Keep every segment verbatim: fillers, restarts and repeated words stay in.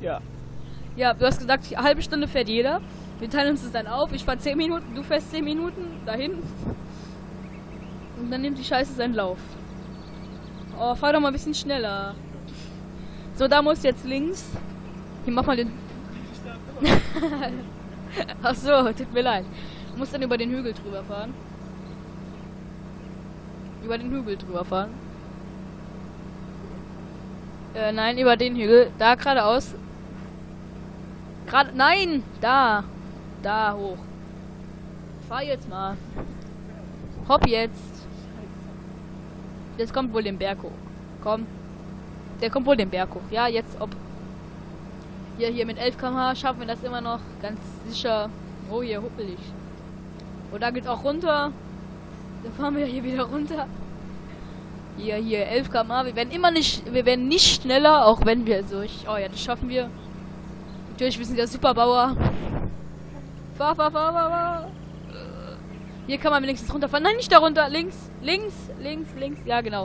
Ja. Ja, du hast gesagt, eine halbe Stunde fährt jeder. Wir teilen uns das dann auf. Ich fahre zehn Minuten, du fährst zehn Minuten dahin. Und dann nimmt die Scheiße seinen Lauf. Oh, fahr doch mal ein bisschen schneller. So, da muss jetzt links. Hier, mach mal den... Ach so, tut mir leid. Du musst dann über den Hügel drüber fahren. Über den Hügel drüber fahren. Äh, nein, über den Hügel. Da geradeaus. Gerade, nein! Da! Da hoch. Fahr jetzt mal. Hopp jetzt. Jetzt kommt wohl den Berg hoch. Komm. Der kommt wohl den Berg hoch. Ja, jetzt ob. Hier, hier mit elf Kilometer pro Stunde schaffen wir das immer noch. Ganz sicher. Oh, hier huppelig. Und da geht's auch runter. Dann fahren wir hier wieder runter. Hier, hier, elf Kilometer pro Stunde. Wir werden immer nicht, wir werden nicht schneller, auch wenn wir so. Ich, oh ja, das schaffen wir. Natürlich, wir sind der Superbauer. Fahr, fahr, fahr, fahr, fahr. Hier kann man wenigstens runterfahren. Nein, nicht da runter. Links, links, links, links. Ja, genau.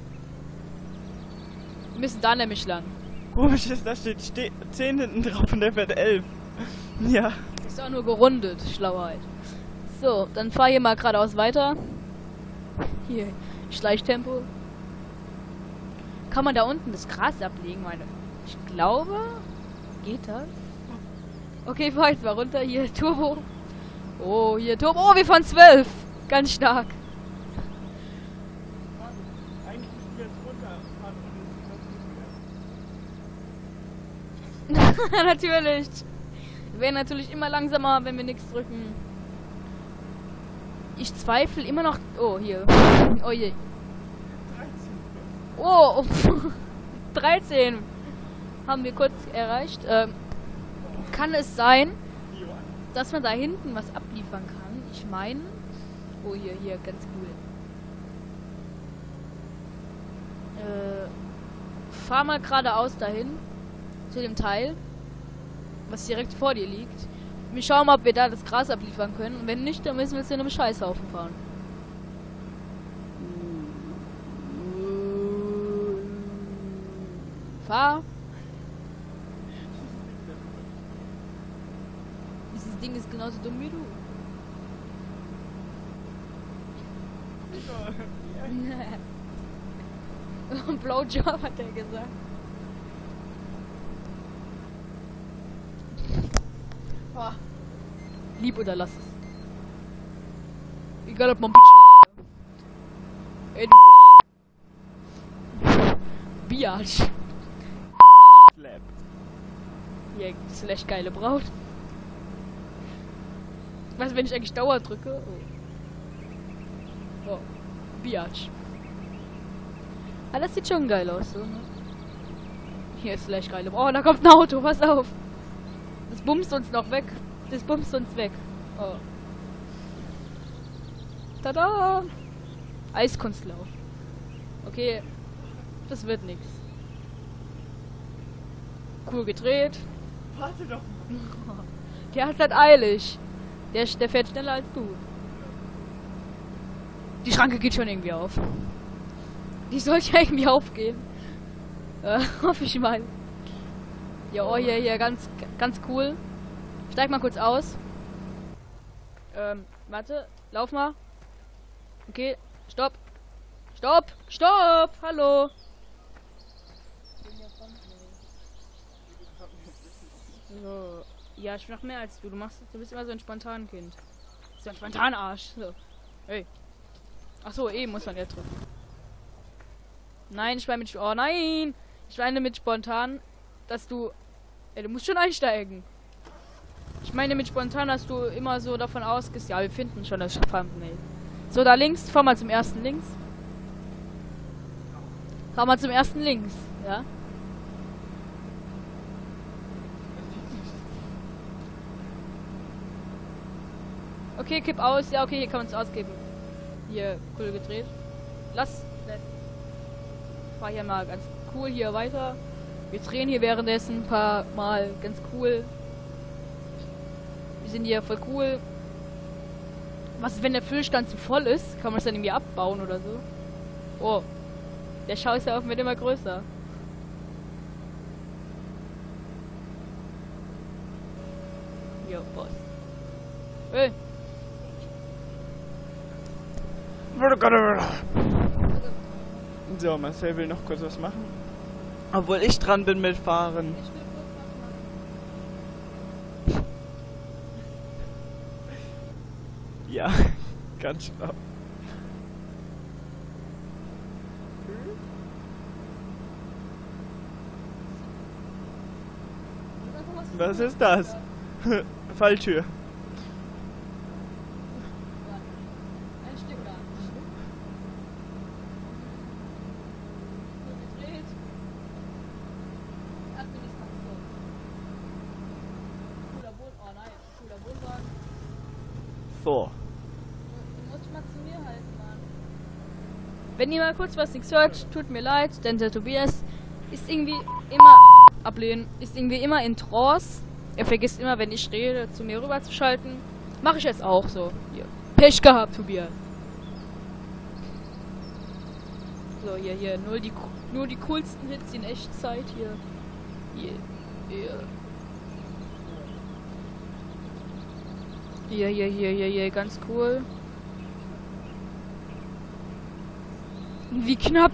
Wir müssen da nämlich lang. Komisch ist, da steht ste zehn hinten drauf und der fährt elf. Ja. Ist auch nur gerundet, Schlauheit. So, dann fahr hier mal geradeaus weiter. Hier, Schleichtempo. Kann man da unten das Gras ablegen, meine? Ich glaube, geht das? Okay, fahr jetzt mal runter. Hier, Turbo. Oh, hier, Turbo. Oh, wir fahren zwölf. Ganz stark. Eigentlich müssen wir jetzt runterfahren und Natürlich. Wir werden natürlich immer langsamer, wenn wir nichts drücken. Ich zweifle immer noch... Oh, hier. Oh je. Oh, dreizehn. Haben wir kurz erreicht. Ähm, kann es sein, dass man da hinten was abliefern kann? Ich meine... Oh, hier, hier, ganz cool. Äh, fahr mal geradeaus dahin. Zu dem Teil, was direkt vor dir liegt. Wir schauen mal, ob wir da das Gras abliefern können. Und wenn nicht, dann müssen wir zu einem Scheißhaufen fahren. Fahr. Dieses Ding ist genauso dumm wie du. Blowjob hat er gesagt. Oh. Lieb oder lass es. Egal ob man Bitch. Ey, du Biatch. Slap. Ja, slash geile Braut. Was, wenn ich eigentlich Dauer drücke? Oh. Oh. Biatch. Ah, das sieht schon geil aus, so, ne? Hier ist slash geile Braut. Oh, da kommt ein Auto, pass auf. Das bumst uns noch weg. Das bumst uns weg. Oh. Tada! Eiskunstlauf. Okay. Das wird nichts. Cool gedreht. Warte doch. Der hat halt eilig. Der, der fährt schneller als du. Die Schranke geht schon irgendwie auf. Die sollte ja irgendwie aufgehen. Äh, hoffe ich mal. Ja, oh, hier, hier, ganz, ganz cool. Steig mal kurz aus. Ähm, warte, lauf mal. Okay, stopp. Stopp, stopp, hallo. So, ja, ich mach mehr als du. Du machst, du bist immer so ein spontanen Kind. So ein spontaner Arsch. So, hey. Ach so, eh muss man ja drücken. Nein, ich meine mit, oh nein, ich meine mit spontan, dass du, ey, du musst schon einsteigen. Ich meine mit spontan, dass du immer so davon ausgehst, ja, wir finden schon das Thumbnail. So, da links, fahr mal zum ersten links. Fahr mal zum ersten links, ja. Okay, kipp aus, ja, okay, hier kann man es ausgeben. Hier, cool gedreht. Lass, fahr hier mal ganz cool hier weiter. Wir drehen hier währenddessen ein paar Mal ganz cool. Wir sind hier voll cool. Was ist, wenn der Füllstand zu voll ist? Kann man es dann irgendwie abbauen oder so? Oh. Der Scheißhaufen wird immer größer. hier, Boss. Hey. So, Marcel will noch kurz was machen. Obwohl ich dran bin mit Fahren. Ja, ganz schlau. Was ist das? Falltür. Ein Stück da. Gedreht. Administration. Cooler Boden. Oh nein, cooler Wohnwagen. So. Du musst mal zu mir halten, Mann. Wenn ihr mal kurz was nichts hört, tut mir leid, denn der Tobias ist irgendwie immer ablehnen, ist irgendwie immer in Trance. Er vergisst immer, wenn ich rede, zu mir rüber zu schalten. Mache ich jetzt auch so. Hier. Pech gehabt, Tobias. So, hier, hier. Nur die, nur die coolsten Hits in Echtzeit hier. Hier, hier. Hier, hier, hier, hier, hier. Ganz cool. Wie knapp.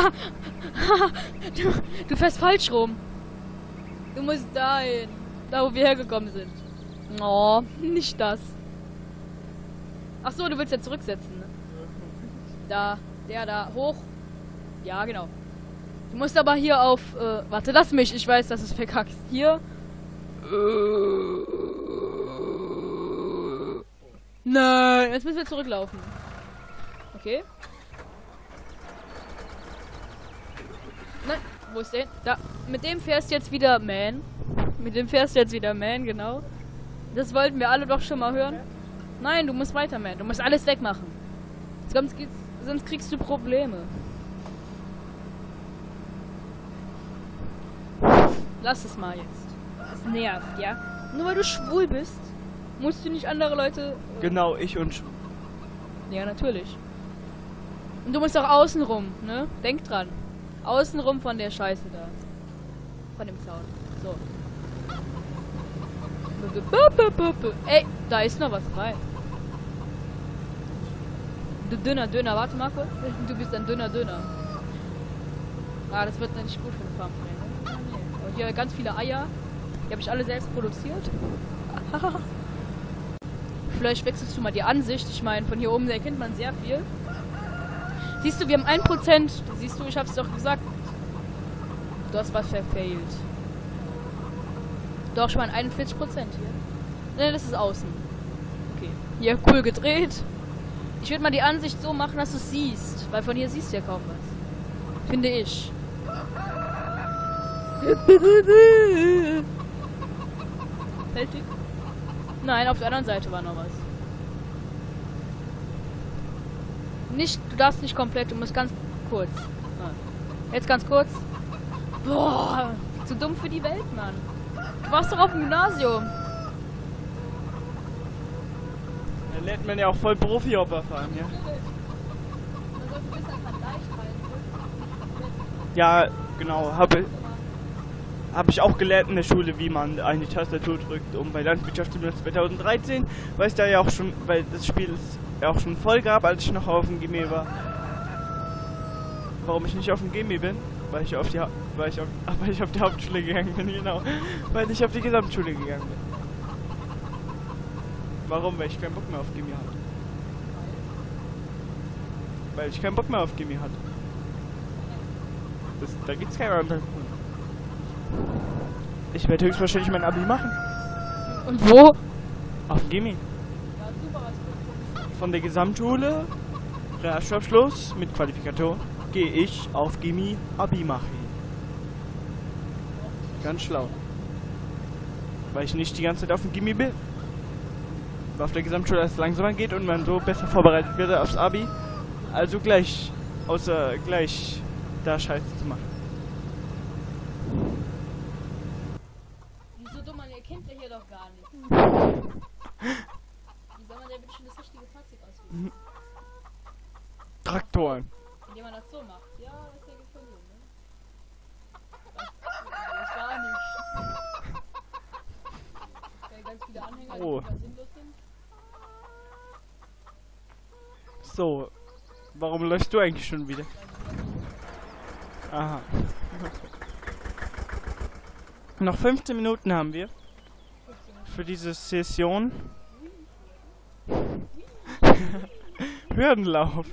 du, du fährst falsch rum. Du musst dahin. Da, wo wir hergekommen sind. Oh, nicht das. Ach so, du willst ja zurücksetzen. Ne? Da, der da, hoch. Ja, genau. Du musst aber hier auf, äh, warte, lass mich. Ich weiß, dass es verkackst. Hier. Nein, jetzt müssen wir zurücklaufen. Okay. Nein, wo ist der? Da. Mit dem fährst jetzt wieder Man. Mit dem fährst jetzt wieder Man, genau. Das wollten wir alle doch schon mal hören. Nein, du musst weiter, Man. Du musst alles wegmachen. Sonst, sonst kriegst du Probleme. Lass es mal jetzt. Das nervt, ja? Nur weil du schwul bist, musst du nicht andere Leute... Äh Genau, ich und schwul. Ja, natürlich. Und du musst auch außenrum, ne? Denk dran. Außenrum von der Scheiße da. Von dem Zaun. So. Ey, da ist noch was frei. Du dünner, dünner. Warte mal kurz. Du bist ein dünner, dünner. Ah, das wird nicht gut für den Farmframe. Ne? Und hier ganz viele Eier. Die habe ich alle selbst produziert. Vielleicht wechselst du mal die Ansicht. Ich meine, von hier oben erkennt man sehr viel. Siehst du, wir haben ein Prozent. Siehst du, ich hab's doch gesagt. Du hast was verfehlt. Doch, ich meine einundvierzig Prozent hier. Ne, das ist außen. Okay. Hier, cool gedreht. Ich würde mal die Ansicht so machen, dass du es siehst. Weil von hier siehst du ja kaum was. Finde ich. Hält die? Nein, auf der anderen Seite war noch was. Nicht, du darfst nicht komplett, du musst ganz kurz. Ah. Jetzt ganz kurz. Boah, zu dumm für die Welt, Mann. Du warst doch auf dem Gymnasium. Da lernt man ja auch voll Profi-Hopper fahren, ja. Ja, genau, habe hab ich auch gelernt in der Schule, wie man eine Tastatur drückt, um bei Landwirtschaft im Jahr zweitausenddreizehn, weil es da ja auch schon, weil das Spiel es ja auch schon voll gab, als ich noch auf dem Gimmi war. Warum ich nicht auf dem Gimmi bin? Weil ich auf die ha weil ich auf, ach, weil ich auf die Hauptschule gegangen bin, genau. Weil ich auf die Gesamtschule gegangen bin. Warum? Weil ich keinen Bock mehr auf Gimmi hatte. Weil ich keinen Bock mehr auf Gimmi hatte. Das, da gibt's keinen anderen Grund. Ich werde höchstwahrscheinlich mein Abi machen. Und wo? Auf dem Gimmi. Von der Gesamtschule, Realschulabschluss mit Qualifikation, gehe ich auf Gimmi Abi machen. Ganz schlau. Weil ich nicht die ganze Zeit auf dem Gimmi bin. Weil auf der Gesamtschule es langsamer geht und man so besser vorbereitet wird aufs Abi. Also gleich, außer gleich da Scheiße zu machen. Wieso dumm, man erkennt ja hier doch gar nicht. Wie soll man denn bitte schon das richtige Fahrzeug auswählen? Traktoren. Indem man das so macht. Ja, das ist ja gefunden, ne? Das, das gar nicht. Okay, ganz viele Anhänger. Oh. So. Warum läufst du eigentlich schon wieder? Aha. Noch fünfzehn Minuten haben wir. Für diese Session. Hürdenlauf.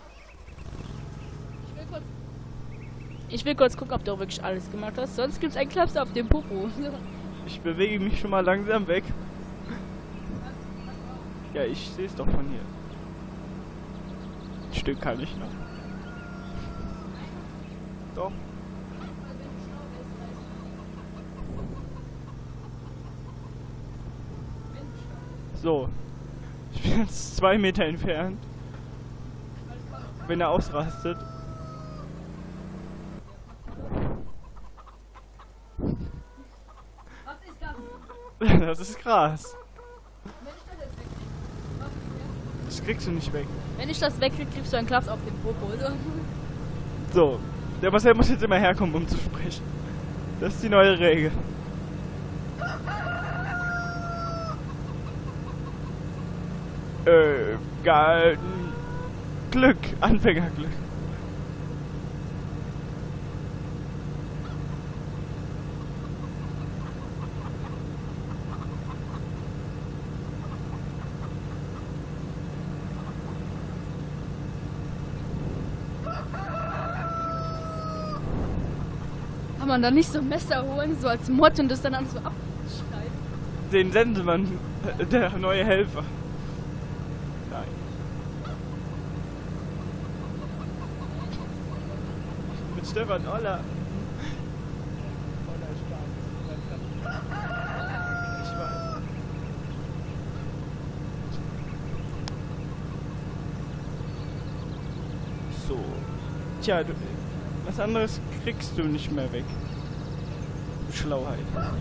Ich will kurz gucken, ob du wirklich alles gemacht hast. Sonst gibt's einen Klaps auf dem Popo. Ich bewege mich schon mal langsam weg. Ja, ich sehe es doch von hier. Ein Stück kann ich noch. Doch. So. Ich bin jetzt zwei Meter entfernt. Wenn er ausrastet. Was ist das? Das ist Gras. Das kriegst du nicht weg. Wenn ich das wegkrieg, kriegst du einen Klaps auf den Popo. So. Der Marcel muss jetzt immer herkommen, um zu sprechen. Das ist die neue Regel. Äh, gehalten. Glück. Anfängerglück. Kann man da nicht so ein Messer holen, so als Mod und das dann so abschneiden? Den Sendemann, der neue Helfer. Nein. Mit Stefan Oller. Ich weiß. So. Tja, du, was anderes kriegst du nicht mehr weg. Du Schlauheit.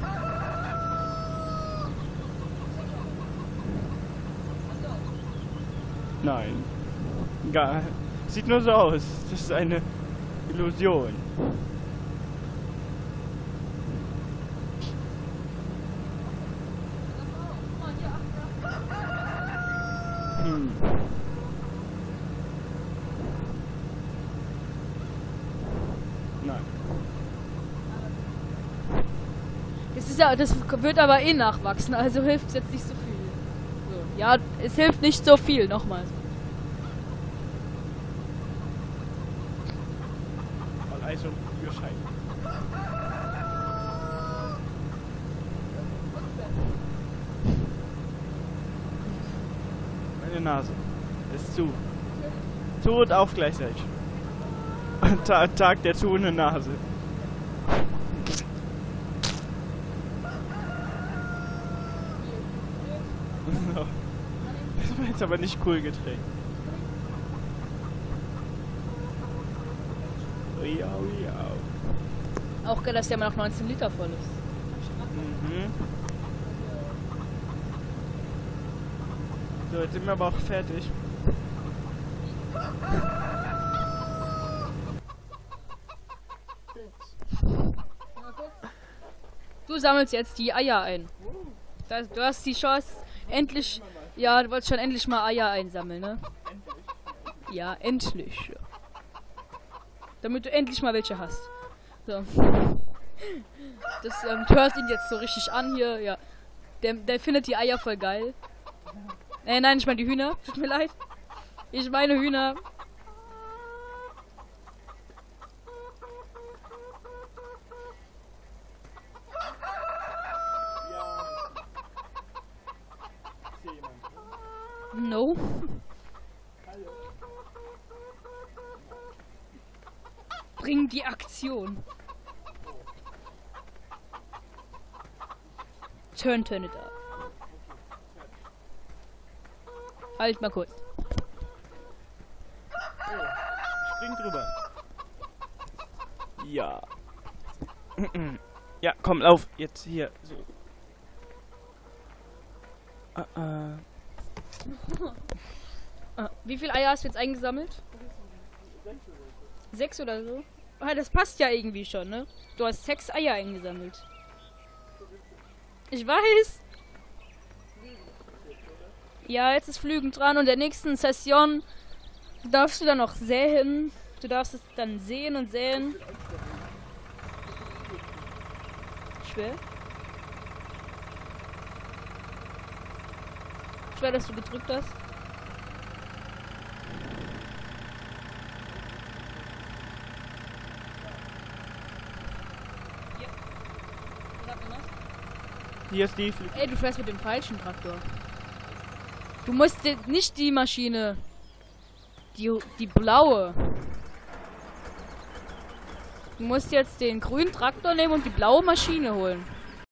Nein. Gar. Sieht nur so aus. Das ist eine Illusion. Hm. Nein. Das ist ja, das wird aber eh nachwachsen, also hilft es jetzt nicht so viel. So. Ja, es hilft nicht so viel, nochmal. Eis und Führerschein. Meine Nase ist zu. Zu und auf gleichzeitig. Ta Tag der zuhenden Nase. So. Das war jetzt aber nicht cool gedreht. Ja, ja. Auch geil, dass der mal noch neunzehn Liter voll ist. Mhm. So, jetzt sind wir aber auch fertig. Du sammelst jetzt die Eier ein. Das, du hast die Chance, endlich... Ja, du wolltest schon endlich mal Eier einsammeln, ne? Ja, endlich. Ja. Damit du endlich mal welche hast. So. Das ähm, hört ihn jetzt so richtig an hier, ja. Der, der findet die Eier voll geil. Äh, nein, ich meine die Hühner. Tut mir leid. Ich meine Hühner. No. Bring die Aktion. Turn, turn it up. Halt mal kurz. Oh, spring drüber. Ja. Ja, komm, lauf. Jetzt hier. So. Uh, uh. Ah, wie viele Eier hast du jetzt eingesammelt? Sechs oder so? Ah, das passt ja irgendwie schon, ne? Du hast sechs Eier eingesammelt. Ich weiß. Ja, jetzt ist Flügen dran und der nächsten Session darfst du dann noch säen. Du darfst es dann sehen und säen. Schwer. Schwer, dass du gedrückt hast. Ja. Was hat man noch? Hier ist die Fl Ey, du fährst mit dem falschen Traktor. Du musst die, nicht die Maschine. Die, die blaue. Du musst jetzt den grünen Traktor nehmen und die blaue Maschine holen.